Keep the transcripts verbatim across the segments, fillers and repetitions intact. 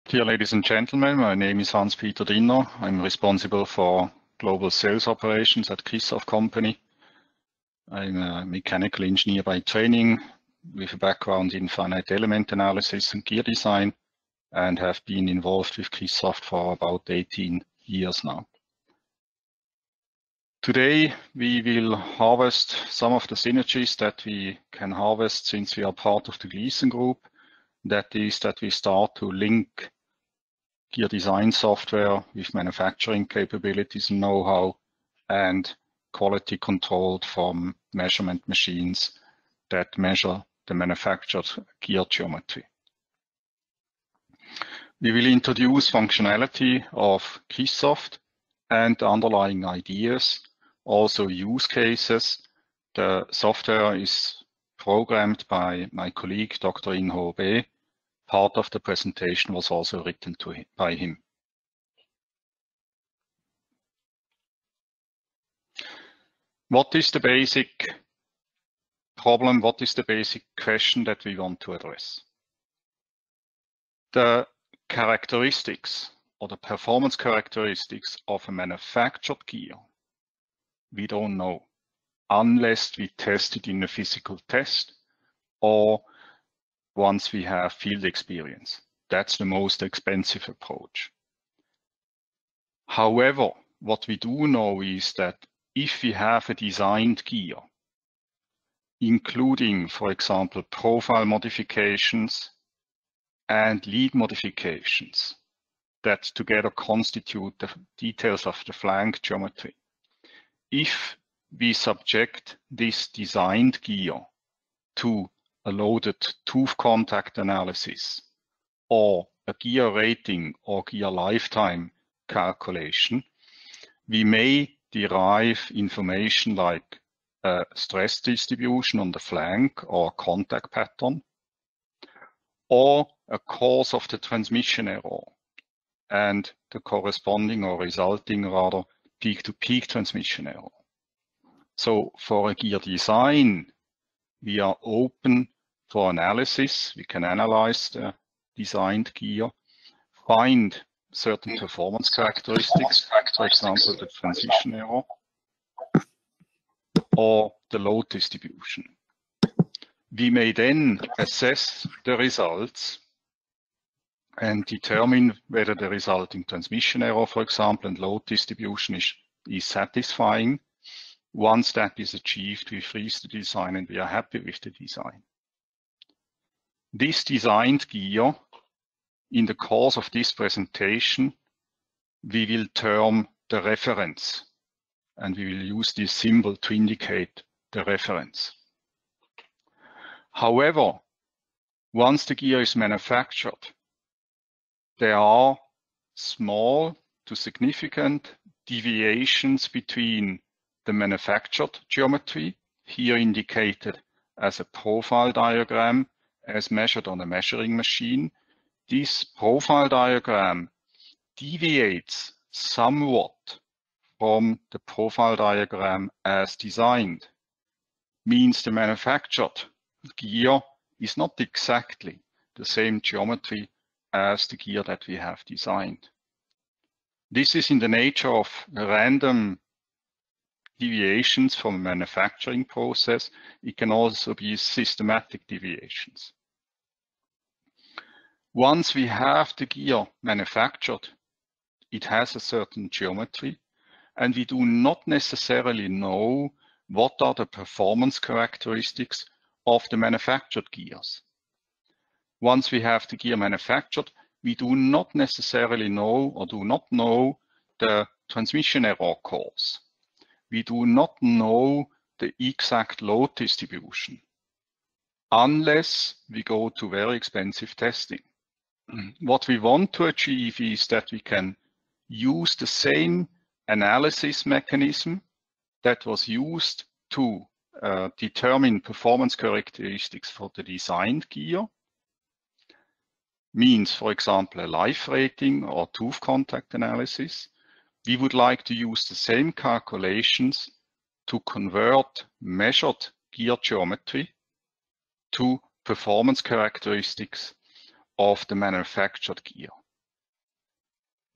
Dear ladies and gentlemen, my name is Hans-Peter Dinner. I'm responsible for global sales operations at Kissoff Company. I'm a mechanical engineer by training with a background in finite element analysis and gear design, and have been involved with Kissoff for about eighteen years now. Today, we will harvest some of the synergies that we can harvest since we are part of the Gleason Group. That is that we start to link gear design software with manufacturing capabilities and know-how, and quality controlled from measurement machines that measure the manufactured gear geometry. We will introduce functionality of Kissoff and underlying ideas, also use cases. The software is programmed by my colleague, Doctor In-Ho Bae. Part of the presentation was also written to him, by him. What is the basic problem? What is the basic question that we want to address? The characteristics or the performance characteristics of a manufactured gear, we don't know unless we test it in a physical test or once we have field experience. That's the most expensive approach. However, what we do know is that if we have a designed gear, including, for example, profile modifications and lead modifications that together constitute the details of the flank geometry, if we subject this designed gear to a loaded tooth contact analysis or a gear rating or gear lifetime calculation, we may derive information like a stress distribution on the flank or contact pattern, or a cause of the transmission error and the corresponding or resulting rather peak-to-peak transmission error. So for a gear design, we are open for analysis. We can analyze the designed gear, find certain performance characteristics, for example, the transition error or the load distribution. We may then assess the results and determine whether the resulting transmission error, for example, and load distribution is, is satisfying. Once that is achieved, we freeze the design and we are happy with the design. This designed gear, in the course of this presentation, we will term the reference, and we will use this symbol to indicate the reference. However, once the gear is manufactured, there are small to significant deviations between the manufactured geometry, here indicated as a profile diagram, as measured on a measuring machine. This profile diagram deviates somewhat from the profile diagram as designed. Means the manufactured gear is not exactly the same geometry as the gear that we have designed. This is in the nature of random deviations from a manufacturing process. It can also be systematic deviations. Once we have the gear manufactured, it has a certain geometry, and we do not necessarily know what are the performance characteristics of the manufactured gears. Once we have the gear manufactured, we do not necessarily know or do not know the transmission error cause. We do not know the exact load distribution unless we go to very expensive testing. What we want to achieve is that we can use the same analysis mechanism that was used to uh, determine performance characteristics for the designed gear. Means, for example, a life rating or tooth contact analysis. We would like to use the same calculations to convert measured gear geometry to performance characteristics of the manufactured gear.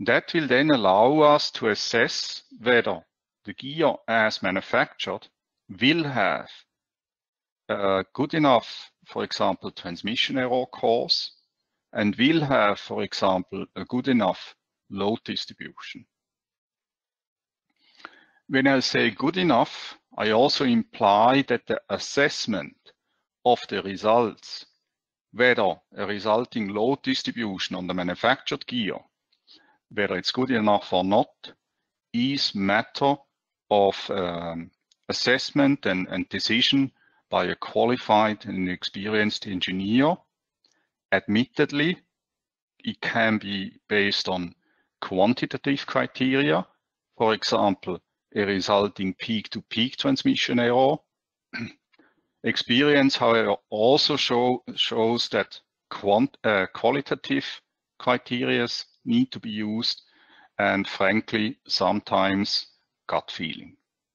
That will then allow us to assess whether the gear as manufactured will have a good enough, for example, transmission error cause, and will have, for example, a good enough load distribution. When I say good enough, I also imply that the assessment of the results, whether a resulting load distribution on the manufactured gear, whether it's good enough or not, is matter of um, assessment and, and decision by a qualified and experienced engineer. Admittedly, it can be based on quantitative criteria, for example, a resulting peak-to-peak transmission error. Experience, however, also show, shows that quant, uh, qualitative criteria need to be used, and frankly, sometimes gut feeling.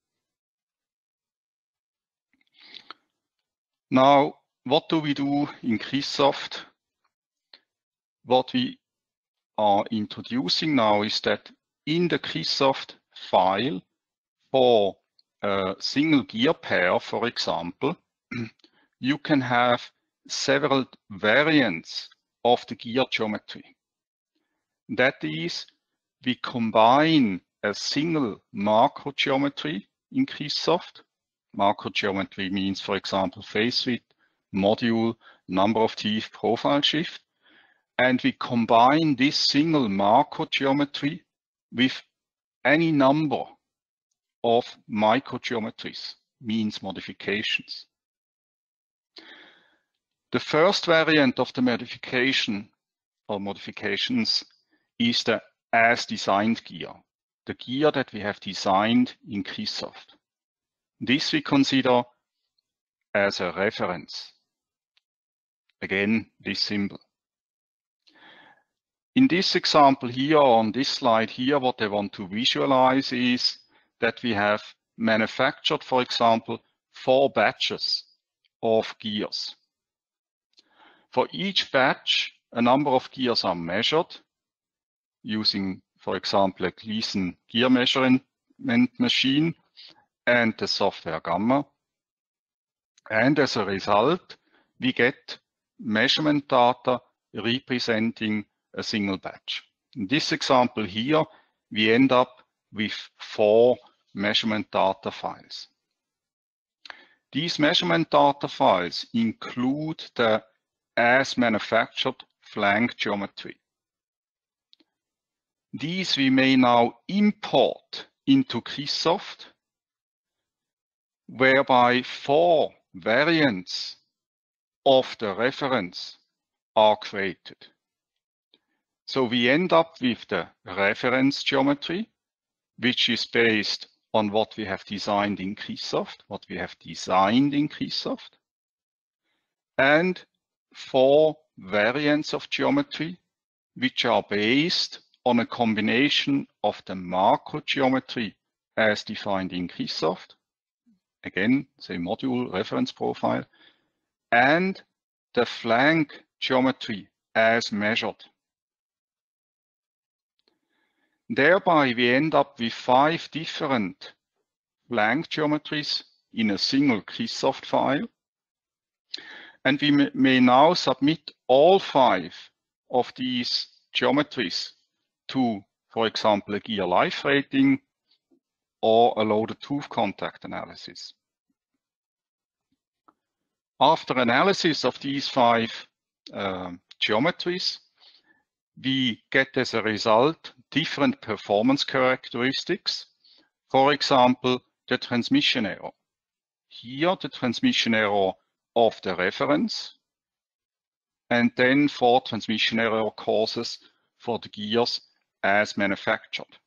Now, what do we do in Chrysoft? What we are introducing now is that in the Chrysoft file for a single gear pair, for example, you can have several variants of the gear geometry. That is, we combine a single macro geometry in Chrysoft. Macro geometry means, for example, phase width, module, number of teeth, profile shift. And we combine this single macro geometry with any number of microgeometries, means modifications. The first variant of the modification or modifications is the as designed gear, the gear that we have designed in Chrysoft. This we consider as a reference. Again, this symbol. In this example here, on this slide here, what I want to visualize is that we have manufactured, for example, four batches of gears. For each batch, a number of gears are measured using, for example, a Gleason gear measurement machine and the software Gamma. And as a result, we get measurement data representing a single batch. In this example here, we end up with four measurement data files. These measurement data files include the as manufactured flank geometry. These we may now import into Chrysoft, whereby four variants of the reference are created. So we end up with the reference geometry, which is based on what we have designed in Chrysoft, what we have designed in Chrysoft, and four variants of geometry, which are based on a combination of the macro geometry as defined in Chrysoft, again, say module reference profile, and the flank geometry as measured. Thereby, we end up with five different flank geometries in a single Chrysoft file. And we may now submit all five of these geometries to, for example, a gear life rating or a loaded tooth contact analysis. After analysis of these five uh, geometries, we get as a result different performance characteristics. For example, the transmission error. Here, the transmission error of the reference, and then four transmission error causes for the gears as manufactured.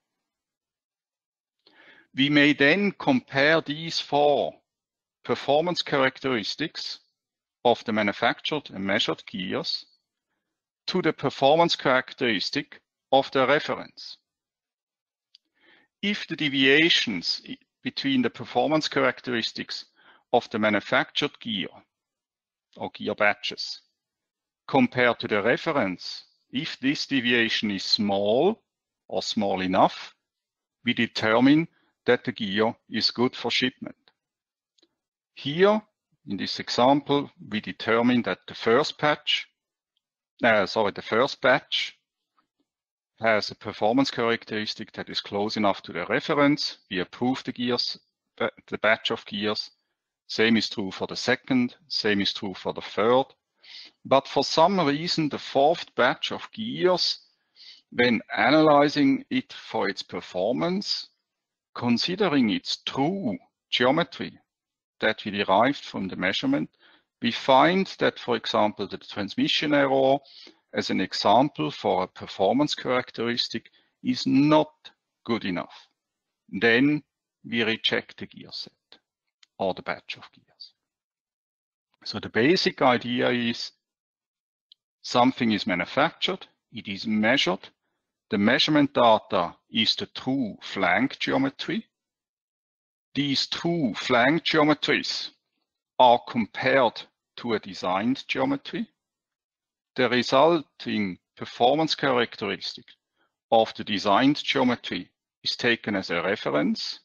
We may then compare these four performance characteristics of the manufactured and measured gears to the performance characteristic of the reference. If the deviations between the performance characteristics of the manufactured gear or gear batches compared to the reference, if this deviation is small, or small enough, we determine that the gear is good for shipment. Here, in this example, we determine that the first patch, uh, sorry, the first batch has a performance characteristic that is close enough to the reference. We approve the gears, the batch of gears. Same is true for the second, same is true for the third. But for some reason, the fourth batch of gears, when analyzing it for its performance, considering its true geometry that we derived from the measurement, we find that, for example, the transmission error as an example for a performance characteristic is not good enough. Then we reject the gear set or the batch of gears. So the basic idea is something is manufactured, it is measured, the measurement data is the true flank geometry. These true flank geometries are compared to a designed geometry. The resulting performance characteristic of the designed geometry is taken as a reference.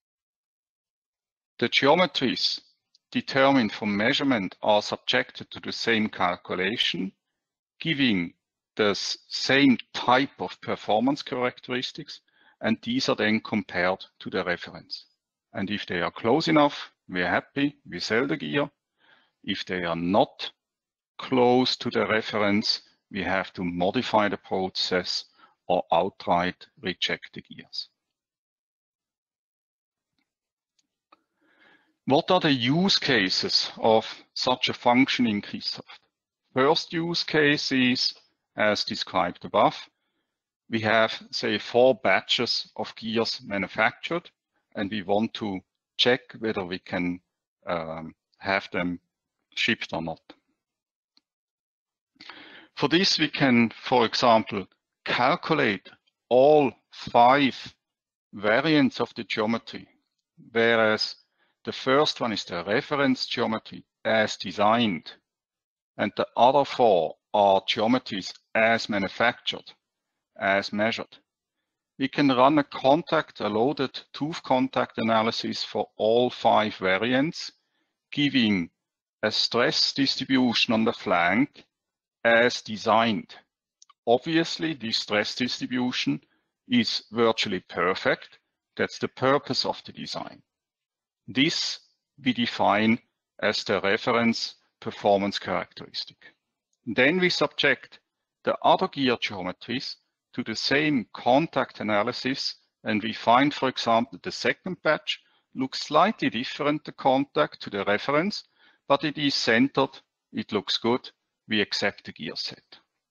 The geometries determined from measurement are subjected to the same calculation, giving the same type of performance characteristics, and these are then compared to the reference. And if they are close enough, we're happy, we sell the gear. If they are not close to the reference, we have to modify the process or outright reject the gears. What are the use cases of such a function in Keysoft? First use case is, as described above, we have, say, four batches of gears manufactured, and we want to check whether we can um, have them shipped or not. For this, we can, for example, calculate all five variants of the geometry, whereas the first one is the reference geometry as designed, and the other four are geometries as manufactured, as measured. We can run a contact, a loaded tooth contact analysis for all five variants, giving a stress distribution on the flank as designed. Obviously, this stress distribution is virtually perfect. That's the purpose of the design. This we define as the reference performance characteristic. Then we subject the other gear geometries to the same contact analysis, and we find, for example, the second batch looks slightly different, the contact to the reference, but it is centered, it looks good, we accept the gear set.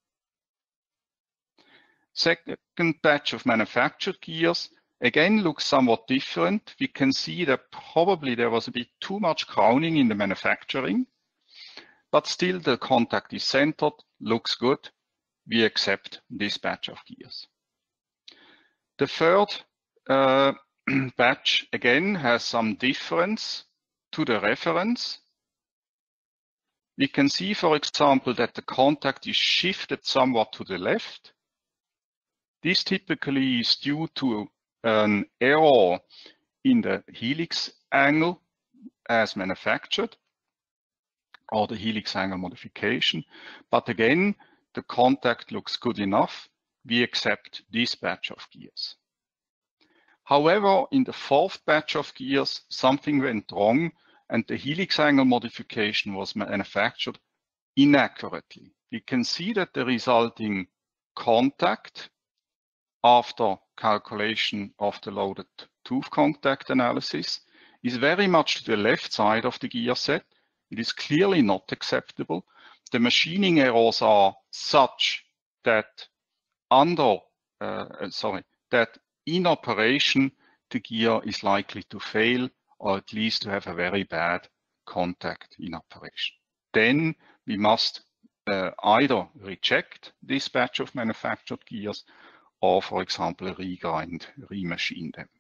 Second batch of manufactured gears, again, looks somewhat different. We can see that probably there was a bit too much crowning in the manufacturing, but still the contact is centered, looks good. We accept this batch of gears. The third uh, batch, again, has some difference to the reference. We can see, for example, that the contact is shifted somewhat to the left. This typically is due to an error in the helix angle as manufactured, or the helix angle modification. But again, the contact looks good enough. We accept this batch of gears. However, in the fourth batch of gears, something went wrong and the helix angle modification was manufactured inaccurately. We can see that the resulting contact after calculation of the loaded tooth contact analysis is very much to the left side of the gear set. It is clearly not acceptable. The machining errors are such that under, uh, sorry, that in operation, the gear is likely to fail or at least to have a very bad contact in operation. Then we must uh, either reject this batch of manufactured gears or, for example, regrind, remachine them.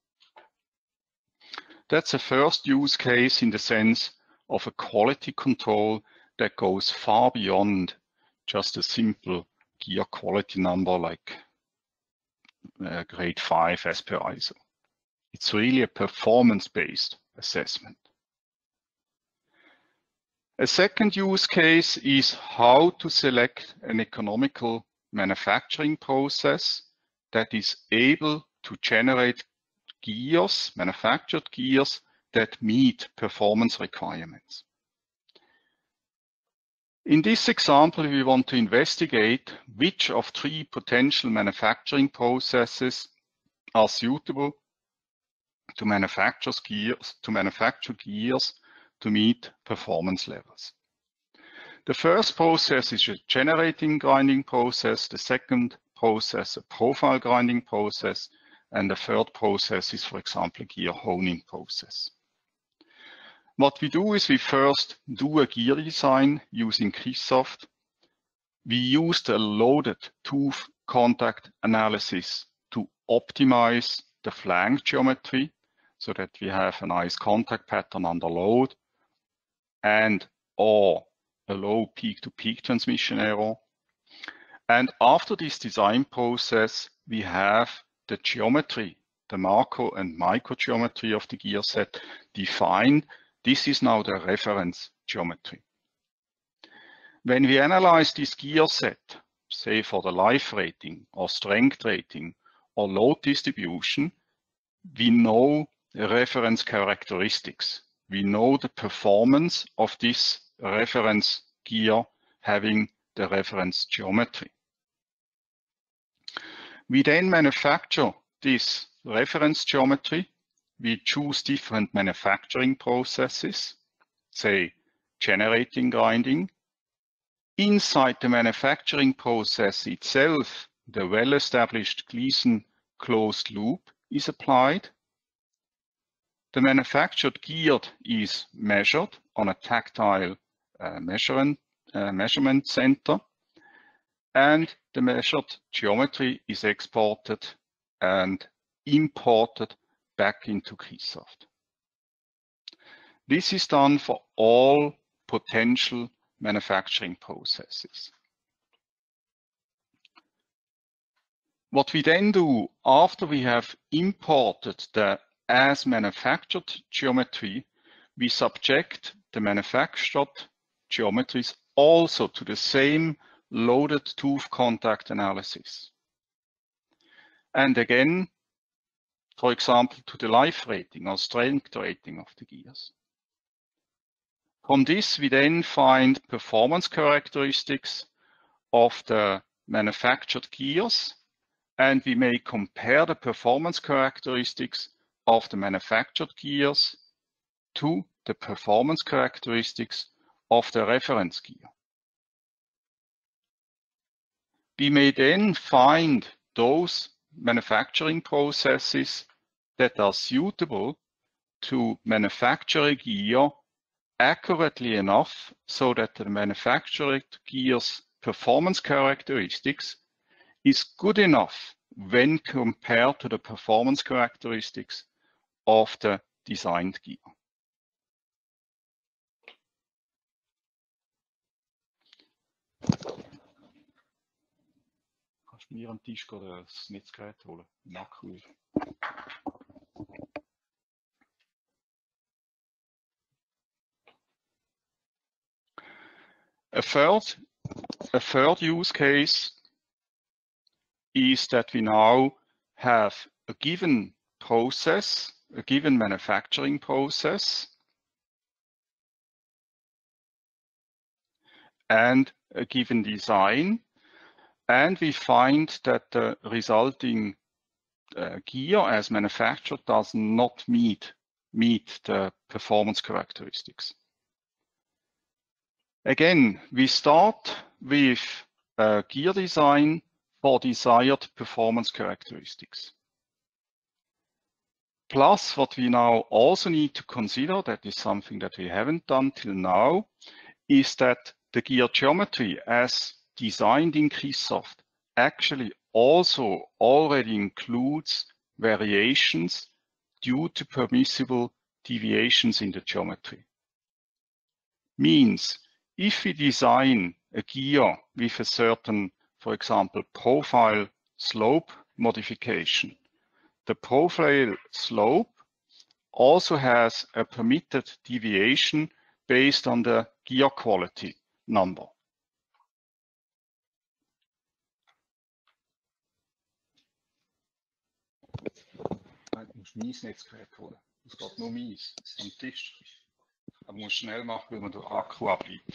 That's a first use case in the sense of a quality control that goes far beyond just a simple gear quality number like uh, grade five as per I S O. It's really a performance-based assessment. A second use case is how to select an economical manufacturing process that is able to generate gears, manufactured gears that meet performance requirements. In this example, we want to investigate which of three potential manufacturing processes are suitable to manufacture gears, to manufacture gears to meet performance levels. The first process is a generating grinding process, the second process a profile grinding process, and the third process is, for example, a gear honing process. What we do is we first do a gear design using Keysoft. We used a loaded tooth contact analysis to optimize the flange geometry so that we have a nice contact pattern under load and or a low peak-to-peak transmission error. And after this design process, we have the geometry, the macro and micro geometry of the gear set defined. This is now the reference geometry. When we analyze this gear set, say for the life rating or strength rating or load distribution, we know the reference characteristics. We know the performance of this reference gear having the reference geometry. We then manufacture this reference geometry. We choose different manufacturing processes, say generating grinding. Inside the manufacturing process itself, the well-established Gleason closed loop is applied. The manufactured gear is measured on a tactile uh, measurement, uh, measurement center, and the measured geometry is exported and imported back into Keysoft. This is done for all potential manufacturing processes. What we then do after we have imported the as manufactured geometry, we subject the manufactured geometries also to the same loaded tooth contact analysis. And again, for example, to the life rating or strength rating of the gears. From this, we then find performance characteristics of the manufactured gears, and we may compare the performance characteristics of the manufactured gears to the performance characteristics of the reference gear. We may then find those manufacturing processes that are suitable to manufacture a gear accurately enough so that the manufactured gear's performance characteristics is good enough when compared to the performance characteristics of the designed gear. Kannst du mir am Tisch das Netzgerät holen? Akku. A third, a third use case is that we now have a given process, a given manufacturing process, and a given design, and we find that the resulting uh, gear as manufactured does not meet, meet the performance characteristics. Again, we start with a gear design for desired performance characteristics. Plus, what we now also need to consider, that is something that we haven't done till now, is that the gear geometry as designed in Keysoft actually also already includes variations due to permissible deviations in the geometry. Means, if we design a gear with a certain, for example, profile slope modification. The profile slope also has a permitted deviation based on the gear quality number. Du musst Mies nicht das Gerät holen. Es geht nur Mies am Tisch. Aber du musst schnell machen, weil man den Akku ableitet.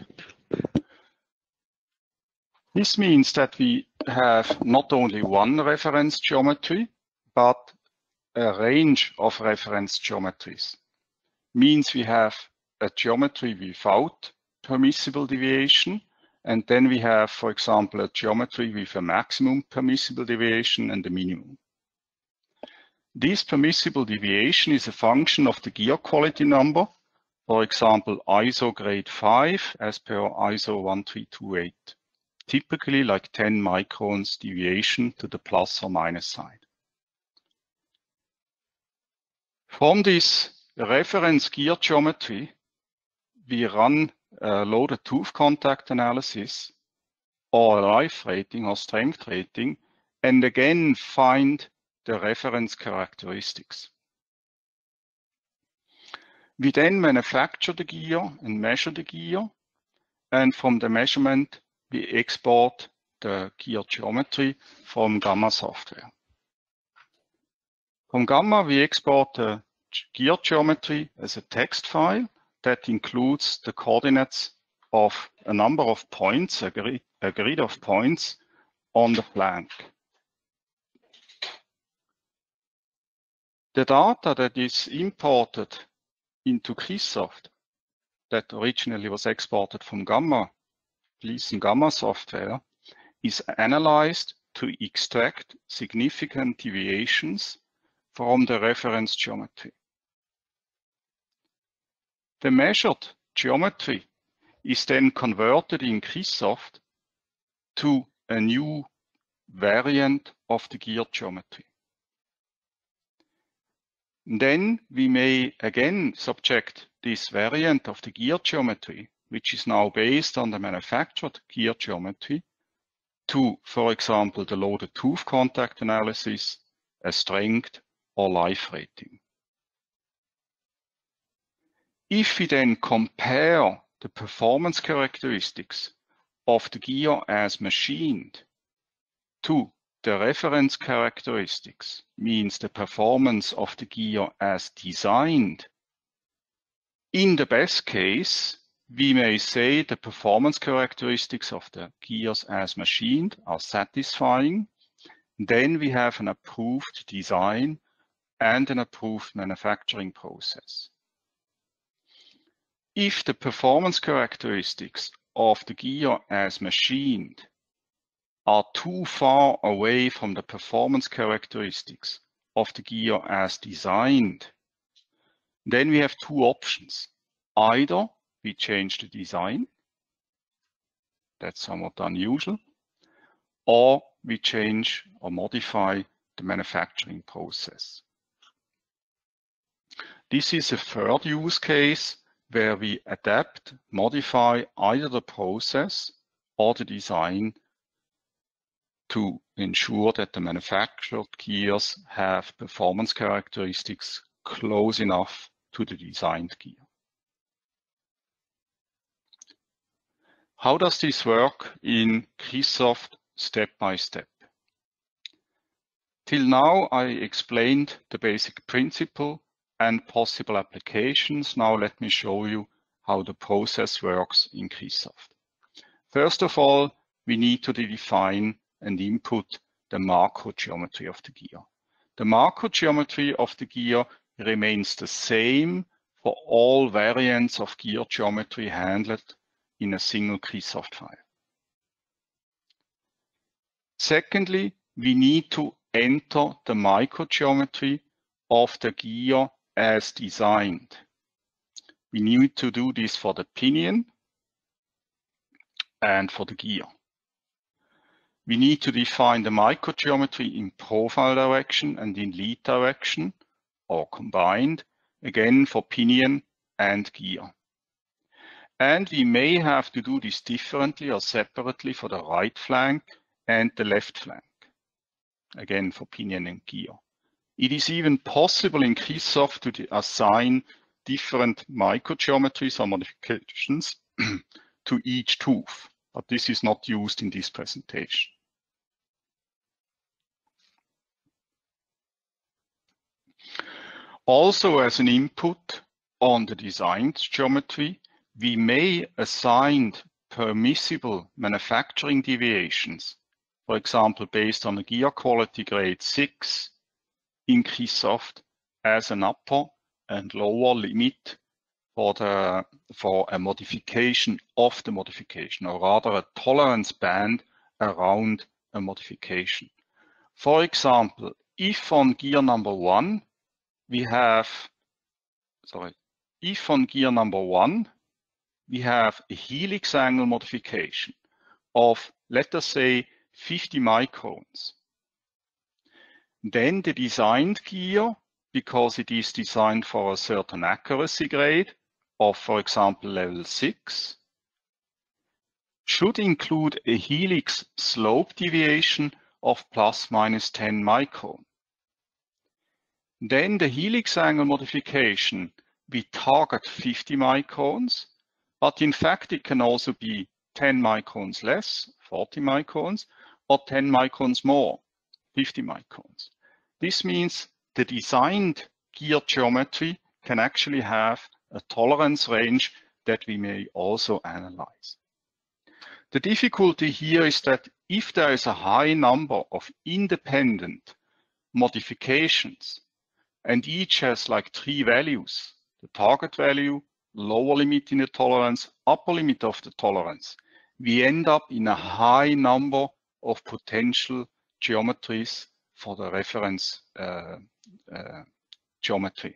This means that we have not only one reference geometry, but a range of reference geometries. Means we have a geometry without permissible deviation, and then we have, for example, a geometry with a maximum permissible deviation and a minimum. This permissible deviation is a function of the gear quality number, for example, I S O grade five as per I S O one three two eight, typically like ten microns deviation to the plus or minus side. From this reference gear geometry, we run a loaded tooth contact analysis or life rating or strength rating, and again find the reference characteristics. We then manufacture the gear and measure the gear, and from the measurement we export the gear geometry from Gamma software. From Gamma we export the gear geometry as a text file that includes the coordinates of a number of points, a grid, a grid of points on the flank. The data that is imported into Keysoft, that originally was exported from Gamma, Gleason Gamma software, is analyzed to extract significant deviations from the reference geometry. The measured geometry is then converted in Keysoft to a new variant of the gear geometry. Then we may again subject this variant of the gear geometry, which is now based on the manufactured gear geometry, to, for example, the loaded tooth contact analysis, a strength or life rating. If we then compare the performance characteristics of the gear as machined to the reference characteristics, means the performance of the gear as designed, in the best case, we may say the performance characteristics of the gears as machined are satisfying. Then we have an approved design and an approved manufacturing process. If the performance characteristics of the gear as machined are too far away from the performance characteristics of the gear as designed, then we have two options. Either we change the design, that's somewhat unusual, or we change or modify the manufacturing process. This is a third use case where we adapt, modify either the process or the design to ensure that the manufactured gears have performance characteristics close enough to the designed gear. How does this work in Keysoft step by step? Till now, I explained the basic principle and possible applications. Now let me show you how the process works in Keysoft. First of all, we need to define and input the macro geometry of the gear. The macro geometry of the gear remains the same for all variants of gear geometry handled in a single Keysoft file. Secondly, we need to enter the microgeometry of the gear as designed. We need to do this for the pinion and for the gear. We need to define the microgeometry in profile direction and in lead direction, or combined, again for pinion and gear. And we may have to do this differently or separately for the right flank and the left flank. again for pinion and gear. It is even possible in Keysoft to assign different microgeometries or modifications to each tooth, but this is not used in this presentation. Also, as an input on the designed geometry, we may assign permissible manufacturing deviations, for example, based on a gear quality grade six in Keysoft as an upper and lower limit for, the, for a modification of the modification, or rather a tolerance band around a modification. For example, if on gear number one, we have, sorry, if on gear number one, we have a helix angle modification of, let us say, fifty microns, then the designed gear, because it is designed for a certain accuracy grade of, for example, level six, should include a helix slope deviation of plus minus ten micron. Then the helix angle modification, we target fifty microns, but in fact it can also be ten microns less, forty microns, or ten microns more, fifty microns. This means the designed gear geometry can actually have a tolerance range that we may also analyze. The difficulty here is that if there is a high number of independent modifications, and each has like three values, the target value, lower limit in the tolerance, upper limit of the tolerance, we end up in a high number of potential geometries for the reference uh, uh, geometry.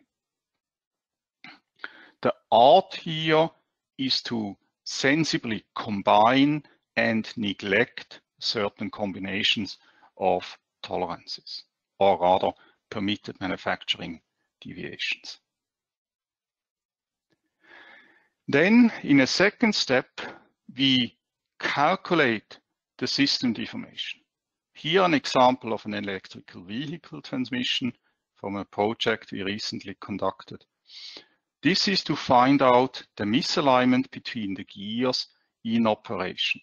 The art here is to sensibly combine and neglect certain combinations of tolerances, or rather permitted manufacturing deviations. Then, in a second step, we calculate the system deformation. Here, an example of an electrical vehicle transmission from a project we recently conducted. This is to find out the misalignment between the gears in operation.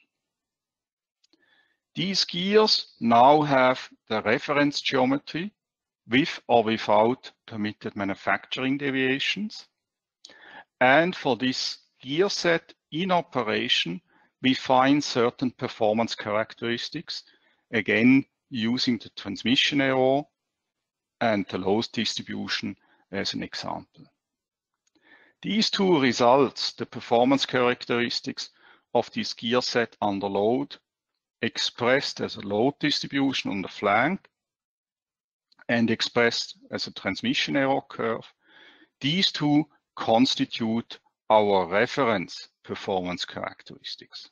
These gears now have the reference geometry with or without permitted manufacturing deviations. And for this gear set in operation, we find certain performance characteristics, again, using the transmission error and the load distribution as an example. These two results, the performance characteristics of this gear set under load, expressed as a load distribution on the flank and expressed as a transmission error curve, these two constitute our reference performance characteristics.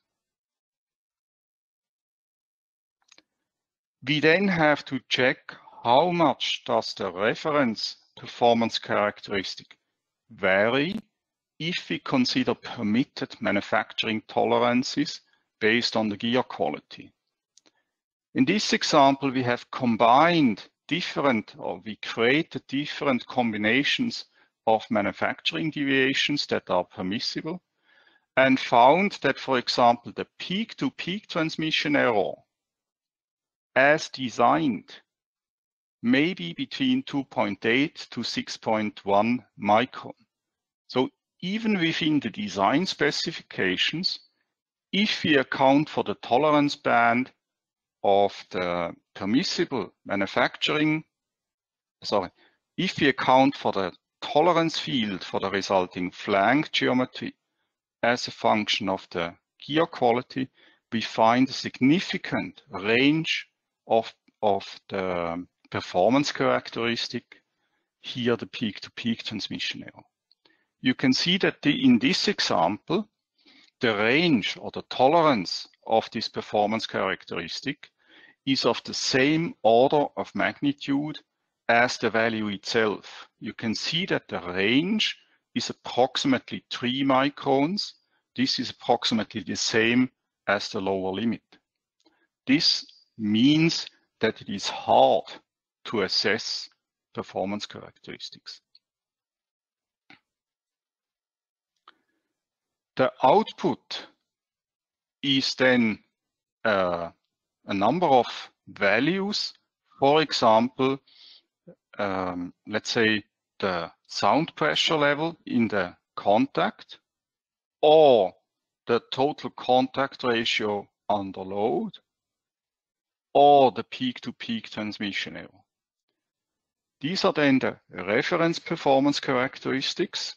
We then have to check how much does the reference performance characteristic vary if we consider permitted manufacturing tolerances based on the gear quality. In this example, we have combined different, or we created different combinations of manufacturing deviations that are permissible, and found that, for example, the peak-to-peak transmission error as designed may be between two point eight to six point one micron. So even within the design specifications, if we account for the tolerance band of the permissible manufacturing, sorry, if we account for the tolerance field for the resulting flank geometry as a function of the gear quality, we find a significant range of, of the performance characteristic, here the peak-to-peak transmission error. You can see that the, in this example, the range or the tolerance of this performance characteristic is of the same order of magnitude as the value itself. You can see that the range is approximately three microns. This is approximately the same as the lower limit. This means that it is hard to assess performance characteristics. The output is then uh, a number of values. For example, um, let's say the sound pressure level in the contact, or the total contact ratio under load, or the peak-to-peak transmission error. These are then the reference performance characteristics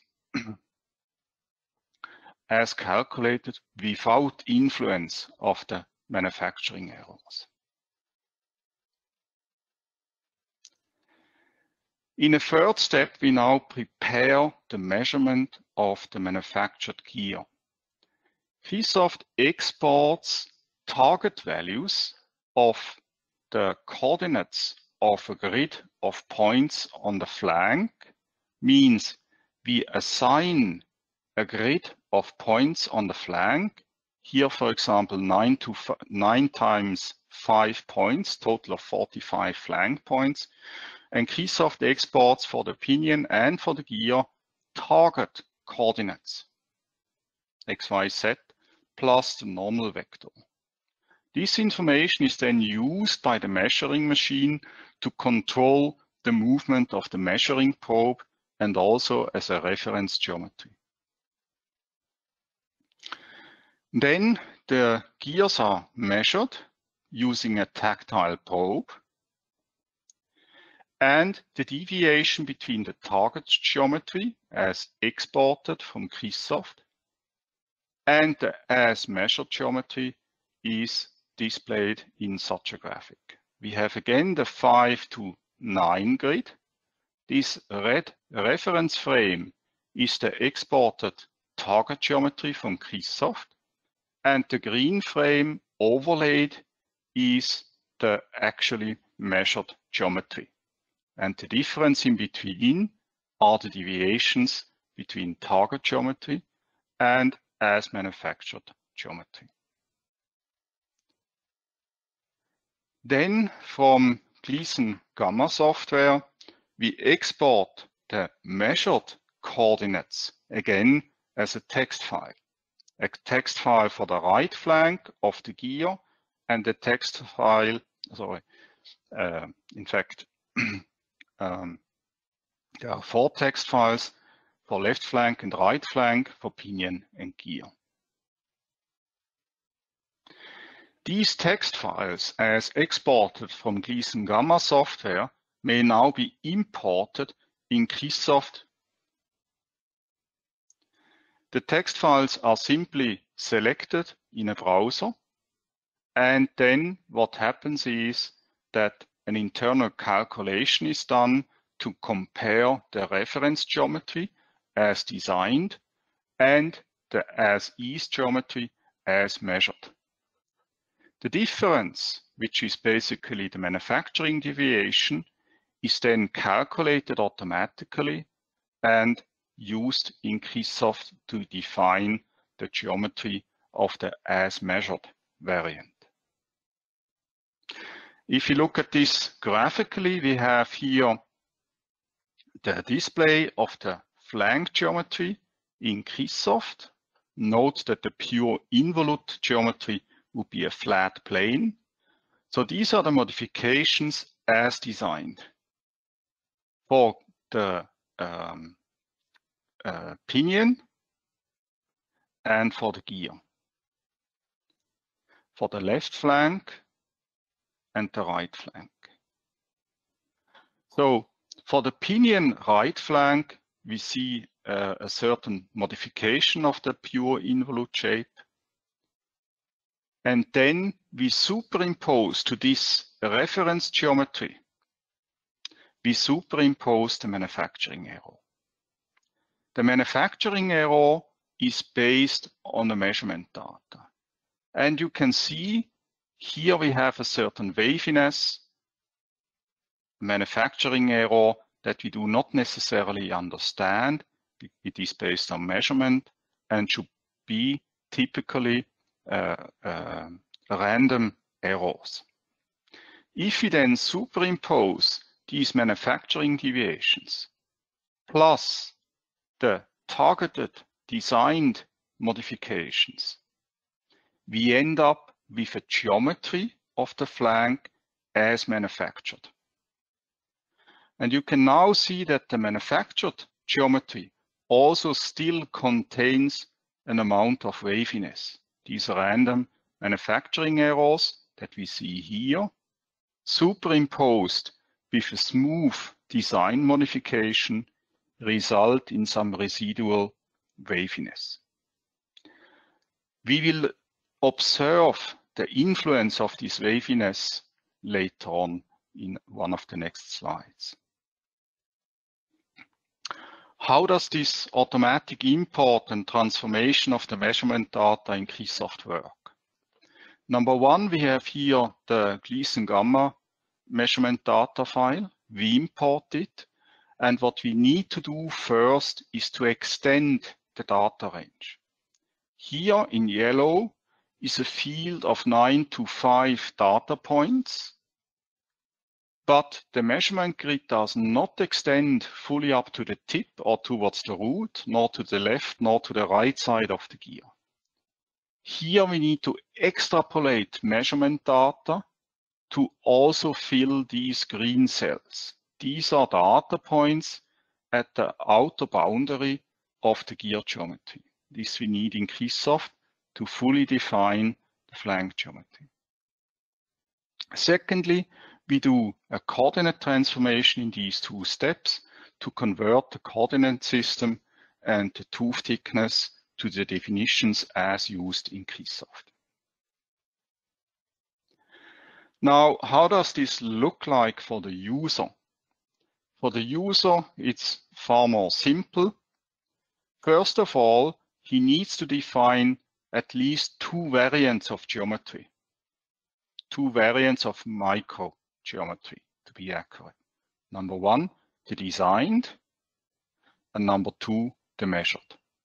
as calculated without influence of the manufacturing errors. In a third step, we now prepare the measurement of the manufactured gear. Keysoft exports target values of the coordinates of a grid of points on the flank, means we assign a grid of points on the flank. Here, for example, nine to nine times five points, total of forty-five flank points. And Keysoft exports for the pinion and for the gear target coordinates, X, Y, Z, plus the normal vector. This information is then used by the measuring machine to control the movement of the measuring probe and also as a reference geometry. Then the gears are measured using a tactile probe, and the deviation between the target geometry as exported from Keysoft and the as measured geometry is displayed in such a graphic. We have again the five to nine grid. This red reference frame is the exported target geometry from Keysoft, and the green frame overlaid is the actually measured geometry. And the difference in between are the deviations between target geometry and as manufactured geometry. Then from Gleason Gamma software, we export the measured coordinates again as a text file. A text file for the right flank of the gear and the text file, sorry, uh, in fact, um, there are four text files for left flank and right flank, for pinion and gear. These text files, as exported from Gleason Gamma software, may now be imported in Keysoft. The text files are simply selected in a browser, and then what happens is that an internal calculation is done to compare the reference geometry as designed and the as-is geometry as measured. The difference, which is basically the manufacturing deviation, is then calculated automatically and used in Keysoft to define the geometry of the as measured variant. If you look at this graphically, we have here the display of the flank geometry in Keysoft. Note that the pure involute geometry would be a flat plane. So these are the modifications as designed. For the um, uh, pinion and for the gear. For the left flank and the right flank. So for the pinion right flank, we see uh, a certain modification of the pure involute shape. And then we superimpose to this reference geometry, we superimpose the manufacturing error. The manufacturing error is based on the measurement data. And you can see here we have a certain waviness, manufacturing error that we do not necessarily understand. It is based on measurement and should be typically uh, uh, random errors. If we then superimpose these manufacturing deviations plus the targeted designed modifications, we end up with a geometry of the flank as manufactured. And you can now see that the manufactured geometry also still contains an amount of waviness. These are random manufacturing errors that we see here, superimposed with a smooth design modification, result in some residual waviness. We will observe the influence of this waviness later on in one of the next slides. How does this automatic import and transformation of the measurement data in Keysoft work? Number one, we have here the Gleason gamma measurement data file. We import it, and what we need to do first is to extend the data range. Here in yellow is a field of nine to five data points, but the measurement grid does not extend fully up to the tip or towards the root, nor to the left, nor to the right side of the gear. Here we need to extrapolate measurement data to also fill these green cells. These are data points at the outer boundary of the gear geometry. This we need in Keysoft to fully define the flank geometry. Secondly, we do a coordinate transformation in these two steps to convert the coordinate system and the tooth thickness to the definitions as used in Keysoft. Now, how does this look like for the user? For the user, it's far more simple. First of all, he needs to define at least two variants of geometry, two variants of micro geometry to be accurate. Number one, the designed, and number two, the measured.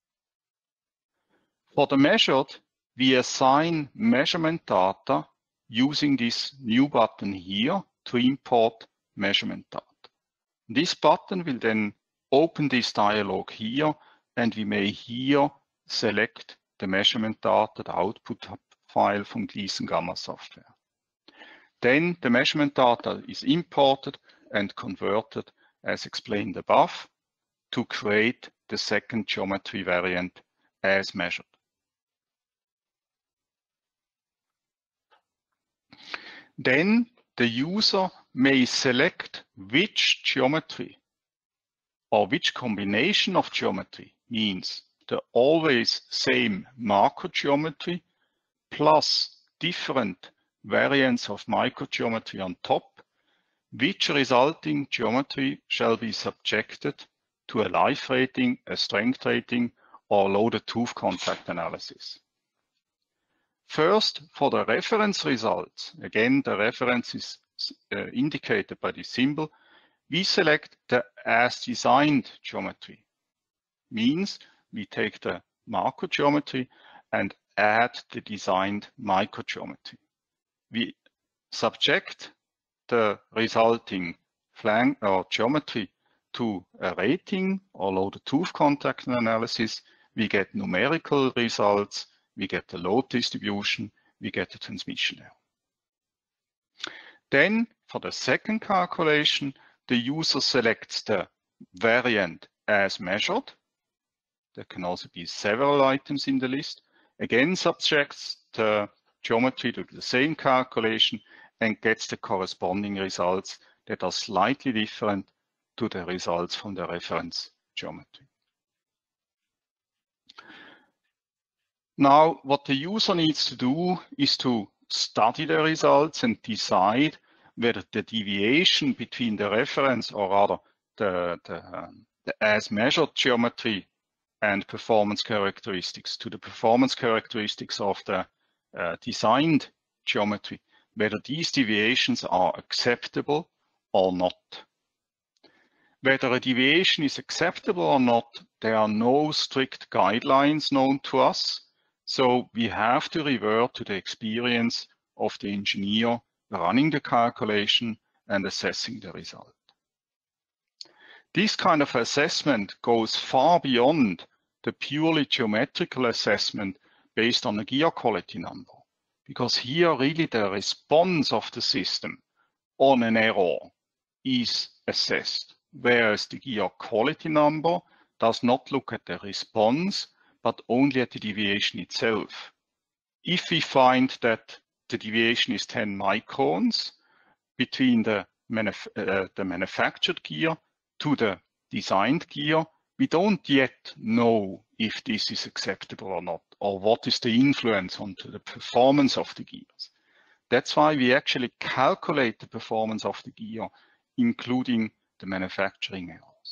For the measured, we assign measurement data using this new button here to import measurement data. This button will then open this dialog here, and we may here select the measurement data, the output file from Gleason Gamma software. Then the measurement data is imported and converted as explained above to create the second geometry variant as measured. Then the user may select which geometry or which combination of geometry, means the always same macro geometry plus different variants of microgeometry on top, which resulting geometry shall be subjected to a life rating, a strength rating, or loaded tooth contact analysis. First, for the reference results, again, the reference is uh, indicated by this symbol, we select the as designed geometry. Means we take the macro geometry and add the designed microgeometry. We subject the resulting flank or geometry to a rating or loaded tooth contact analysis. We get numerical results, we get the load distribution, we get the transmission error. Then for the second calculation, the user selects the variant as measured. There can also be several items in the list. Again, subjects the geometry to the same calculation and gets the corresponding results that are slightly different to the results from the reference geometry. Now, what the user needs to do is to study the results and decide whether the deviation between the reference, or rather the, the, um, the as measured geometry and performance characteristics to the performance characteristics of the uh, designed geometry, whether these deviations are acceptable or not. Whether a deviation is acceptable or not, there are no strict guidelines known to us. So we have to revert to the experience of the engineer running the calculation and assessing the result. This kind of assessment goes far beyond the purely geometrical assessment based on a gear quality number, because here really the response of the system on an error is assessed, whereas the gear quality number does not look at the response, but only at the deviation itself. If we find that the deviation is ten microns between the, manuf uh, the manufactured gear to the designed gear, we don't yet know if this is acceptable or not, or what is the influence on the performance of the gears. That's why we actually calculate the performance of the gear, including the manufacturing errors.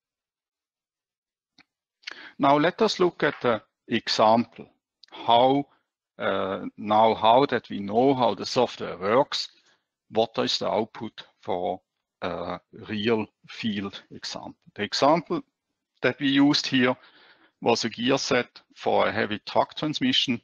Now let us look at the example. How uh, now how that we know how the software works, what is the output for a real field example. The example that we used here was a gear set for a heavy truck transmission.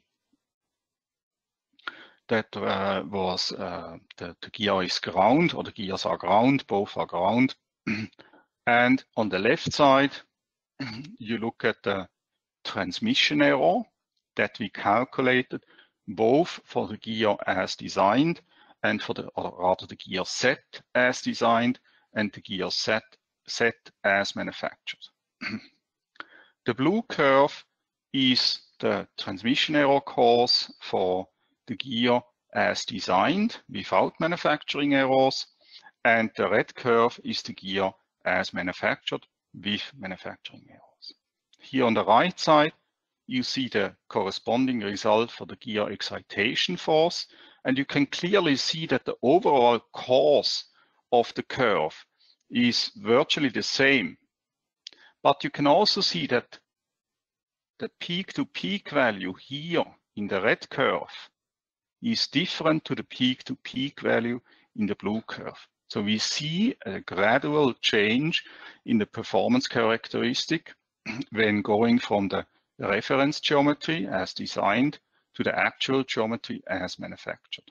That uh, was uh, the, the gear is ground, or the gears are ground, both are ground. And on the left side, you look at the transmission error that we calculated both for the gear as designed and for the, or rather the gear set as designed and the gear set, set as manufactured. The blue curve is the transmission error course for the gear as designed without manufacturing errors, and the red curve is the gear as manufactured with manufacturing errors. Here on the right side, you see the corresponding result for the gear excitation force, and you can clearly see that the overall course of the curve is virtually the same. But you can also see that the peak-to-peak value here in the red curve is different to the peak-to-peak value in the blue curve. So we see a gradual change in the performance characteristic when going from the reference geometry as designed to the actual geometry as manufactured.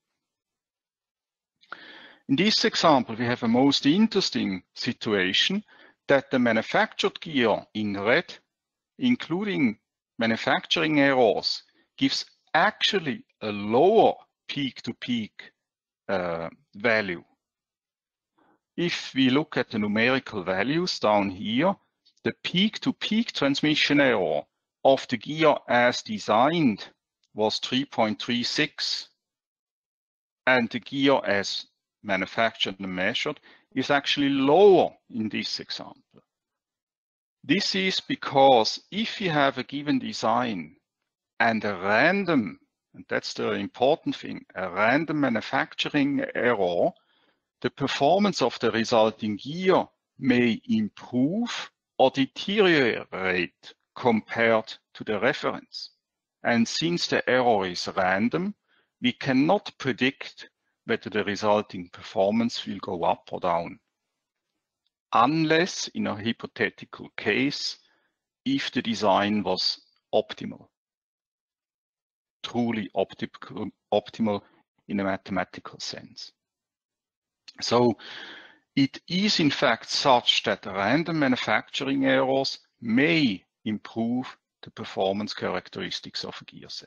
In this example, we have a most interesting situation that the manufactured gear in red, including manufacturing errors, gives actually a lower peak-to-peak uh, value. If we look at the numerical values down here, the peak-to-peak transmission error of the gear as designed was three point three six, and the gear as manufactured and measured is actually lower in this example. This is because if you have a given design and a random, and that's the important thing, a random manufacturing error, the performance of the resulting gear may improve or deteriorate compared to the reference. And since the error is random, we cannot predict whether the resulting performance will go up or down, unless in a hypothetical case, if the design was optimal, truly optimal, optimal in a mathematical sense. So it is in fact such that random manufacturing errors may improve the performance characteristics of a gear set.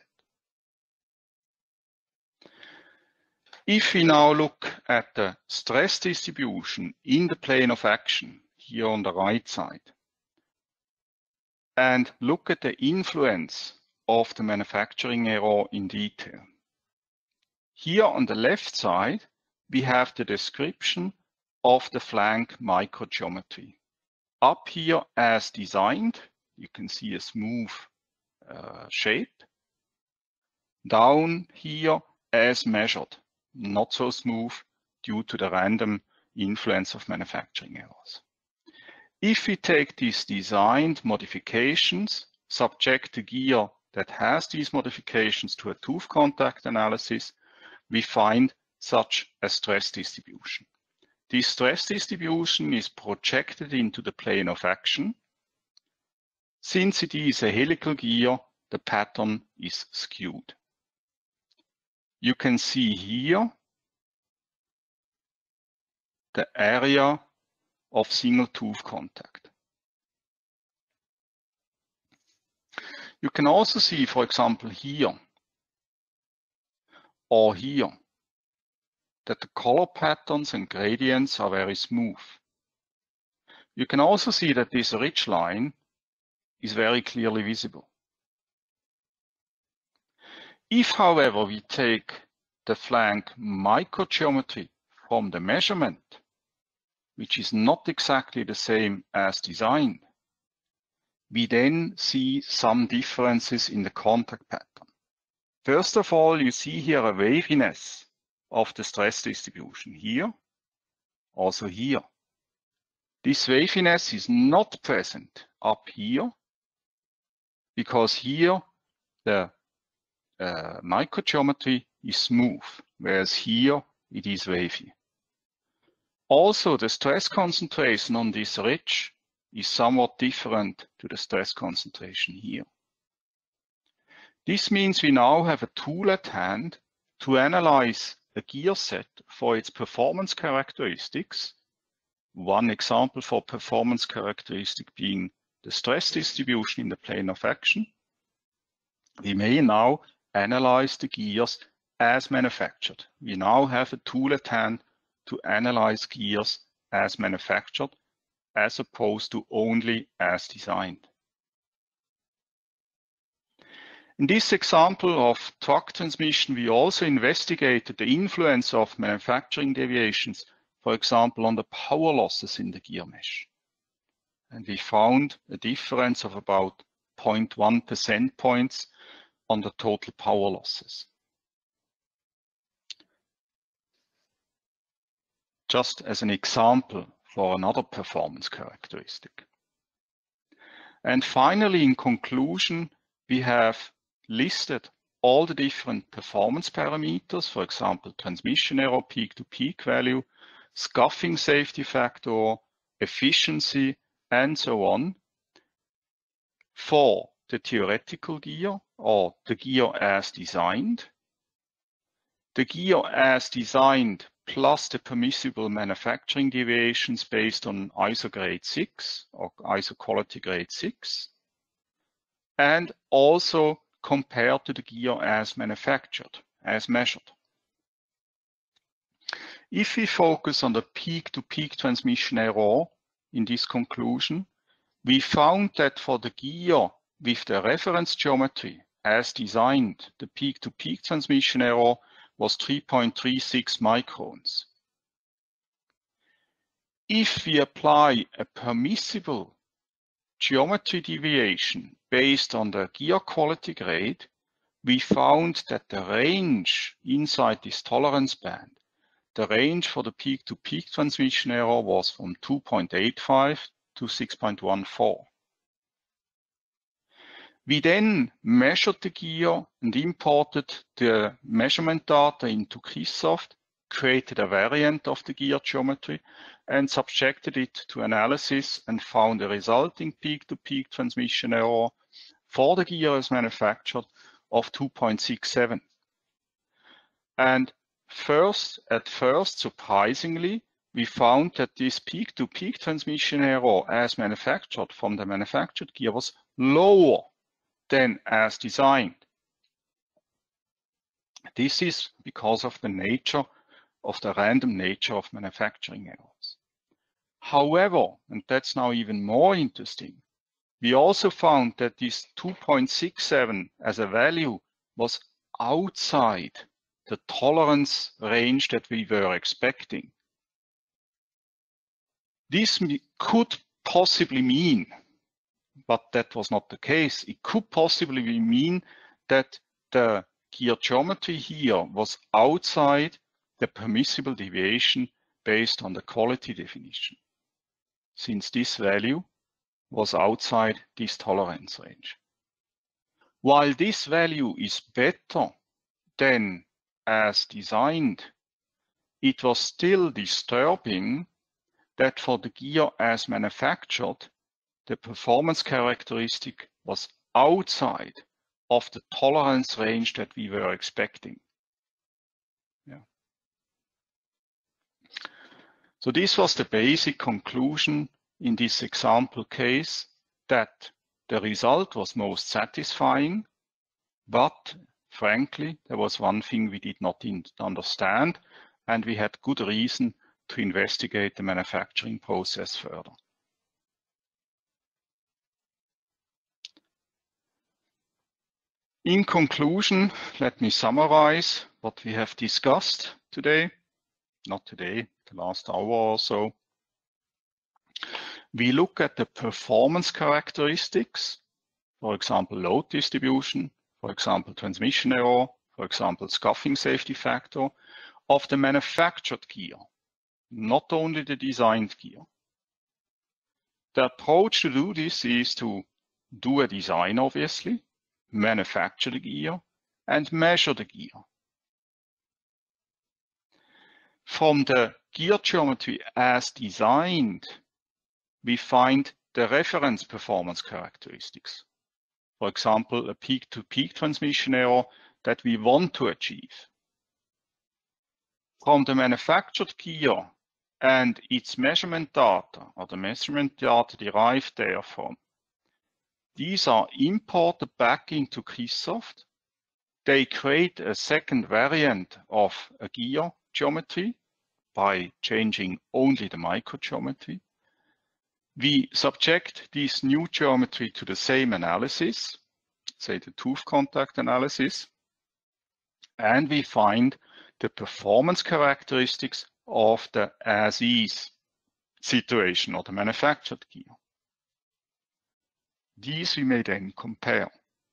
If we now look at the stress distribution in the plane of action here on the right side and look at the influence of the manufacturing error in detail. Here on the left side, we have the description of the flank microgeometry. Up here as designed, you can see a smooth uh, shape. Down here as measured, not so smooth due to the random influence of manufacturing errors. If we take these designed modifications, subject the gear that has these modifications to a tooth contact analysis, we find such a stress distribution. This stress distribution is projected into the plane of action. Since it is a helical gear, the pattern is skewed. You can see here the area of single tooth contact. You can also see, for example, here or here, that the color patterns and gradients are very smooth. You can also see that this ridge line is very clearly visible. If, however, we take the flank microgeometry from the measurement, which is not exactly the same as design, we then see some differences in the contact pattern. First of all, you see here a waviness of the stress distribution here, also here. This waviness is not present up here, because here the uh, microgeometry is smooth, whereas here it is wavy. Also, the stress concentration on this ridge is somewhat different to the stress concentration here. This means we now have a tool at hand to analyze a gear set for its performance characteristics. One example for performance characteristic being the stress distribution in the plane of action. We may now analyze the gears as manufactured. We now have a tool at hand to analyze gears as manufactured, as opposed to only as designed. In this example of truck transmission, we also investigated the influence of manufacturing deviations, for example, on the power losses in the gear mesh. And we found a difference of about zero point one percent points on the total power losses. Just as an example for another performance characteristic. And finally, in conclusion, we have listed all the different performance parameters, for example, transmission error, peak-to-peak value, scuffing safety factor, efficiency, and so on, for the theoretical gear or the gear as designed, the gear as designed plus the permissible manufacturing deviations based on I S O grade six or I S O quality grade six, and also compared to the gear as manufactured, as measured. If we focus on the peak-to-peak transmission error in this conclusion, we found that for the gear with the reference geometry as designed, the peak-to-peak transmission error was three point three six microns. If we apply a permissible geometry deviation based on the gear quality grade, we found that the range inside this tolerance band, the range for the peak-to-peak transmission error was from two point eight five to six point one four. We then measured the gear and imported the measurement data into Keysoft, created a variant of the gear geometry, and subjected it to analysis and found a resulting peak-to-peak transmission error for the gear as manufactured of two point six seven. And first, at first, surprisingly, we found that this peak-to-peak transmission error as manufactured from the manufactured gear was lower than as designed. This is because of the nature of the random nature of manufacturing errors. However, and that's now even more interesting, we also found that this two point six seven as a value was outside the tolerance range that we were expecting. This could possibly mean, but that was not the case, it could possibly mean that the gear geometry here was outside the permissible deviation based on the quality definition, since this value was outside this tolerance range. While this value is better than as designed, it was still disturbing that for the gear as manufactured, the performance characteristic was outside of the tolerance range that we were expecting. Yeah. So this was the basic conclusion in this example case, that the result was most satisfying, but frankly, there was one thing we did not understand, and we had good reason to investigate the manufacturing process further. In conclusion, let me summarize what we have discussed today. Not today, the last hour or so. We look at the performance characteristics, for example, load distribution, for example, transmission error, for example, scuffing safety factor of the manufactured gear, not only the designed gear. The approach to do this is to do a design, obviously, manufacture the gear, and measure the gear. From the gear geometry as designed, we find the reference performance characteristics. For example, a peak-to-peak transmission error that we want to achieve. From the manufactured gear and its measurement data, or the measurement data derived therefrom, these are imported back into Keysoft. They create a second variant of a gear geometry by changing only the microgeometry. We subject this new geometry to the same analysis, say the tooth contact analysis, and we find the performance characteristics of the as-is situation or the manufactured gear. These we may then compare.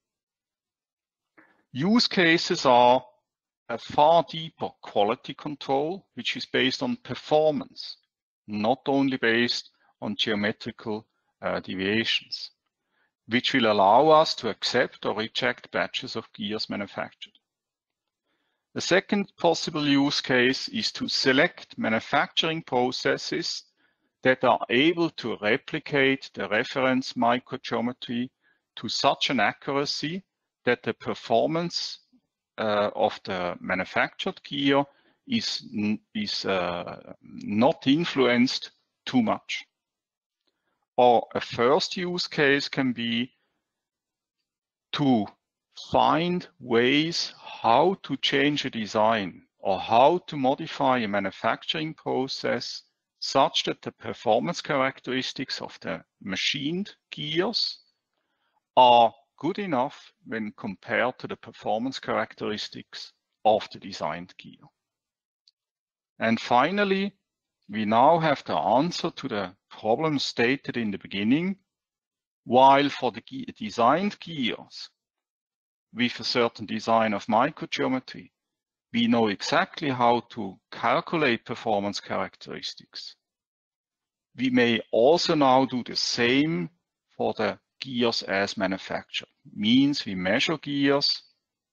Use cases are a far deeper quality control, which is based on performance, not only based on geometrical uh, deviations, which will allow us to accept or reject batches of gears manufactured. The second possible use case is to select manufacturing processes that are able to replicate the reference microgeometry to such an accuracy that the performance uh, of the manufactured gear is, is uh, not influenced too much. Or a first use case can be to find ways how to change a design or how to modify a manufacturing process such that the performance characteristics of the machined gears are good enough when compared to the performance characteristics of the designed gear. And finally, we now have the answer to the problem stated in the beginning, while for the ge- designed gears with a certain design of microgeometry, we know exactly how to calculate performance characteristics. We may also now do the same for the gears as manufactured. Means we measure gears,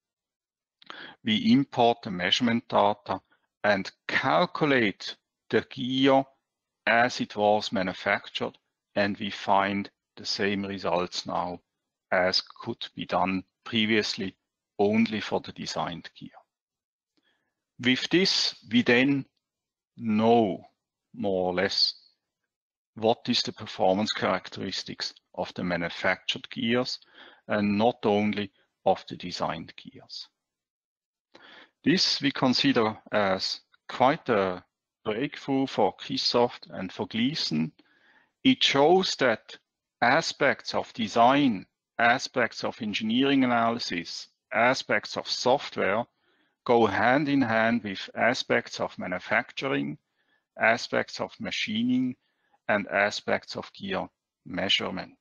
we import the measurement data and calculate the gear as it was manufactured, and we find the same results now as could be done previously only for the designed gear. With this, we then know more or less what is the performance characteristics of the manufactured gears and not only of the designed gears. This we consider as quite a breakthrough for Keysoft and for Gleason. It shows that aspects of design, aspects of engineering analysis, aspects of software go hand in hand with aspects of manufacturing, aspects of machining, and aspects of gear measurement.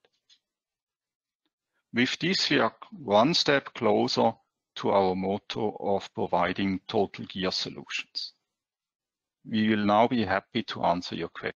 With this, we are one step closer to our motto of providing total gear solutions. We will now be happy to answer your questions.